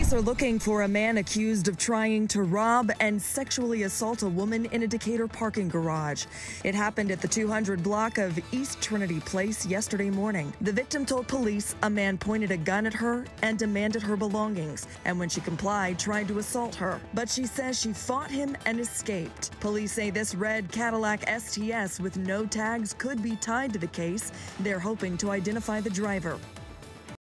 Police are looking for a man accused of trying to rob and sexually assault a woman in a Decatur parking garage. It happened at the 200 block of East Trinity Place yesterday morning. The victim told police a man pointed a gun at her and demanded her belongings, and when she complied, tried to assault her. But she says she fought him and escaped. Police say this red Cadillac STS with no tags could be tied to the case. They're hoping to identify the driver.